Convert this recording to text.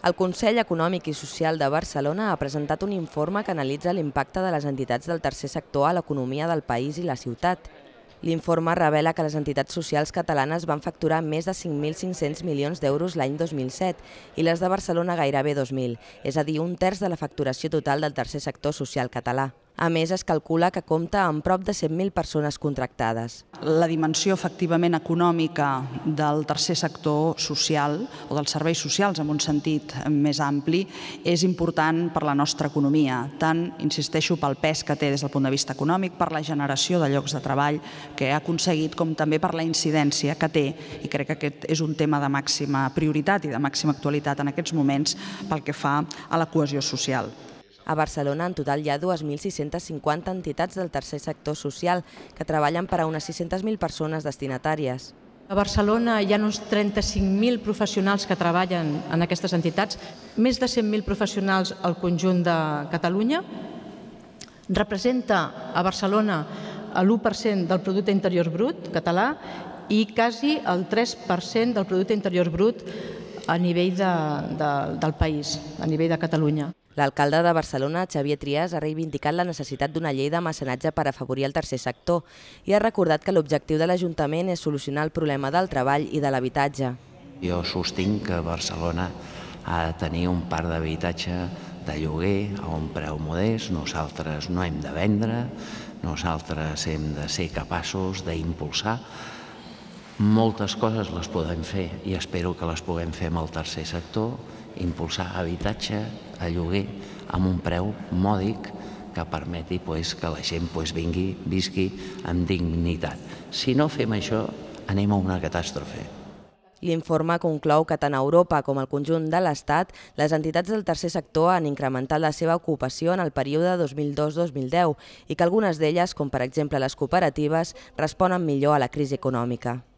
El Consell Econòmic i Social de Barcelona ha presentat un informe que analitza l'impacte de les entitats del tercer sector a l'economia del país i la ciutat. L'informe revela que les entitats socials catalanes van facturar més de 5.500 milions d'euros l'any 2007 i les de Barcelona gairebé 2.000, és a dir, un terç de la facturació total del tercer sector social català. A més, es calcula que compta amb prop de 100.000 persones contractades. La dimensió efectivament econòmica del tercer sector social o dels serveis socials en un sentit més ampli és important per la nostra economia, tant, insisteixo, pel pes que té des del punt de vista econòmic, per la generació de llocs de treball que ha aconseguit, com també per la incidència que té, i crec que aquest és un tema de màxima prioritat i de màxima actualitat en aquests moments pel que fa a la cohesió social. A Barcelona, en total, hi ha 2.650 entitats del tercer sector social que treballen per a unes 600.000 persones destinatàries. A Barcelona hi ha uns 35.000 professionals que treballen en aquestes entitats, més de 100.000 professionals al conjunt de Catalunya. Representa a Barcelona l'1% del producte interior brut català i quasi el 3% del producte interior brut a nivell del país, a nivell de Catalunya. L'alcalde de Barcelona, Xavier Trias, ha reivindicat la necessitat d'una llei de mecenatge per afavorir el tercer sector i ha recordat que l'objectiu de l'Ajuntament és solucionar el problema del treball i de l'habitatge. Jo sostinc que Barcelona ha de tenir un parc d'habitatge de lloguer a un preu modest. Nosaltres no hem de vendre, nosaltres hem de ser capaços d'impulsar. Moltes coses les podem fer i espero que les puguem fer amb el tercer sector, impulsar habitatge a lloguer amb un preu mòdic que permeti que la gent visqui amb dignitat. Si no fem això, anem a una catàstrofe. L'informe conclou que tant a Europa com al conjunt de l'Estat, les entitats del tercer sector han incrementat la seva ocupació en el període 2002-2010 i que algunes d'elles, com per exemple les cooperatives, responen millor a la crisi econòmica.